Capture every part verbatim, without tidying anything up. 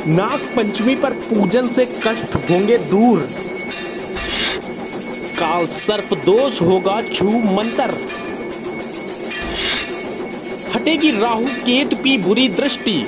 नाग पंचमी पर पूजन से कष्ट होंगे दूर। काल सर्प दोष होगा छू मंतर। हटेगी राहु केतु की बुरी दृष्टि।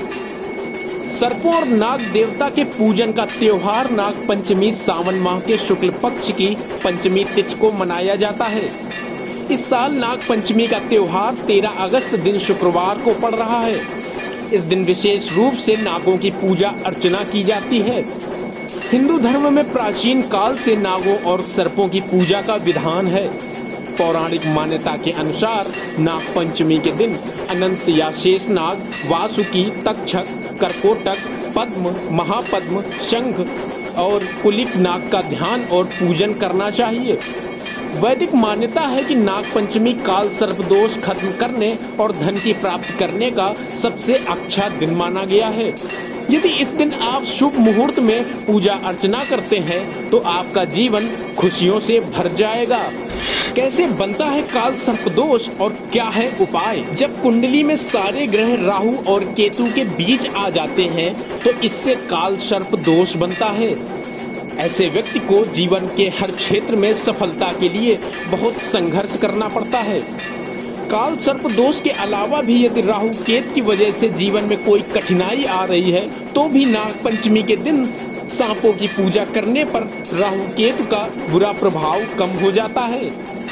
सर्पों और नाग देवता के पूजन का त्योहार नाग पंचमी सावन माह के शुक्ल पक्ष की पंचमी तिथि को मनाया जाता है। इस साल नाग पंचमी का त्योहार तेरह अगस्त दिन शुक्रवार को पड़ रहा है। इस दिन विशेष रूप से नागों की पूजा अर्चना की जाती है। हिंदू धर्म में प्राचीन काल से नागों और सर्पों की पूजा का विधान है। पौराणिक मान्यता के अनुसार नाग पंचमी के दिन अनंत या शेष नाग, वासुकी, तक्षक, करकोटक, पद्म, महापद्म, शंख और कुलिक नाग का ध्यान और पूजन करना चाहिए। वैदिक मान्यता है कि नाग पंचमी काल सर्प दोष खत्म करने और धन की प्राप्ति करने का सबसे अच्छा दिन माना गया है। यदि इस दिन आप शुभ मुहूर्त में पूजा अर्चना करते हैं तो आपका जीवन खुशियों से भर जाएगा। कैसे बनता है काल सर्प दोष और क्या है उपाय? जब कुंडली में सारे ग्रह राहु और केतु के बीच आ जाते हैं तो इससे काल सर्प दोष बनता है। ऐसे व्यक्ति को जीवन के हर क्षेत्र में सफलता के लिए बहुत संघर्ष करना पड़ता है। काल सर्प दोष के अलावा भी यदि राहु केतु की वजह से जीवन में कोई कठिनाई आ रही है तो भी नाग पंचमी के दिन सांपों की पूजा करने पर राहु केतु का बुरा प्रभाव कम हो जाता है।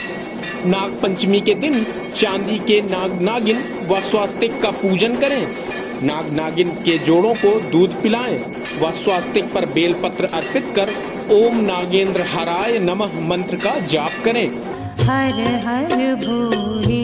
नाग पंचमी के दिन चांदी के नाग नागिन व स्वास्तिक का पूजन करें। नाग नागिन के जोड़ों को दूध पिलाएं व स्वास्तिक पर बेलपत्र अर्पित कर ओम नागेंद्र हराय नमः मंत्र का जाप करें। हर हर भोले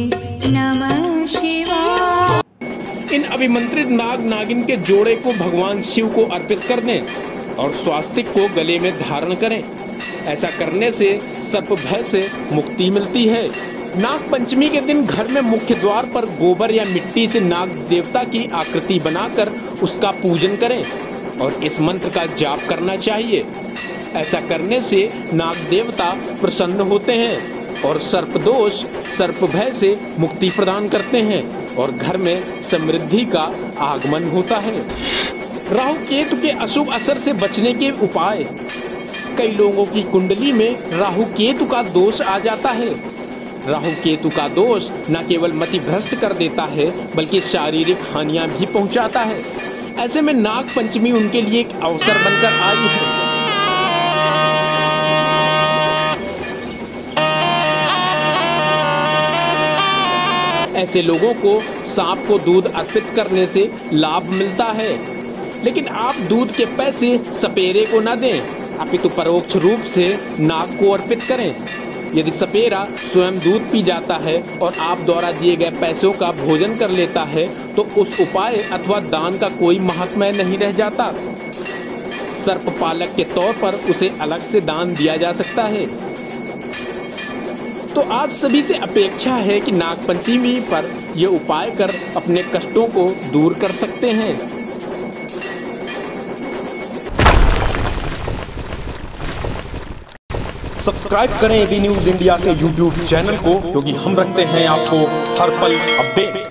नमः शिवाय। इन अभिमंत्रित नाग नागिन के जोड़े को भगवान शिव को अर्पित कर दें और स्वास्तिक को गले में धारण करें। ऐसा करने से सर्प भय से मुक्ति मिलती है। नाग पंचमी के दिन घर में मुख्य द्वार पर गोबर या मिट्टी से नाग देवता की आकृति बनाकर उसका पूजन करें और इस मंत्र का जाप करना चाहिए। ऐसा करने से नाग देवता प्रसन्न होते हैं और सर्प दोष, सर्प भय से मुक्ति प्रदान करते हैं और घर में समृद्धि का आगमन होता है। राहु केतु के अशुभ असर से बचने के उपाय। कई लोगों की कुंडली में राहु केतु का दोष आ जाता है। राहु केतु का दोष न केवल मति भ्रष्ट कर देता है बल्कि शारीरिक हानियां भी पहुंचाता है। ऐसे में नाग पंचमी उनके लिए एक अवसर बनकर आई है। ऐसे लोगों को सांप को दूध अर्पित करने से लाभ मिलता है, लेकिन आप दूध के पैसे सपेरे को न दें, अपितु परोक्ष रूप से नाग को अर्पित करें। यदि सपेरा स्वयं दूध पी जाता है और आप द्वारा दिए गए पैसों का भोजन कर लेता है तो उस उपाय अथवा दान का कोई महात्म्य नहीं रह जाता। सर्प पालक के तौर पर उसे अलग से दान दिया जा सकता है। तो आप सभी से अपेक्षा है कि नाग पंचमी पर यह उपाय कर अपने कष्टों को दूर कर सकते हैं। सब्सक्राइब करें एबी न्यूज इंडिया के यूट्यूब चैनल को, क्योंकि हम रखते हैं आपको हर पल अपडेट।